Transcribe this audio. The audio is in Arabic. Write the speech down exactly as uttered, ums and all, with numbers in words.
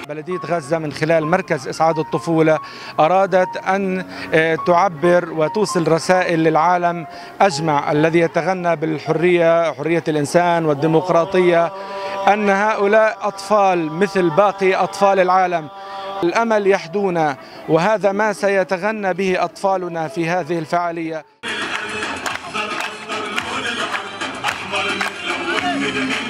بلدية غزة من خلال مركز إسعاد الطفولة أرادت أن تعبر وتوصل رسائل للعالم أجمع الذي يتغنى بالحرية، حرية الإنسان والديمقراطية، أن هؤلاء أطفال مثل باقي أطفال العالم. الأمل يحدونا، وهذا ما سيتغنى به أطفالنا في هذه الفعالية.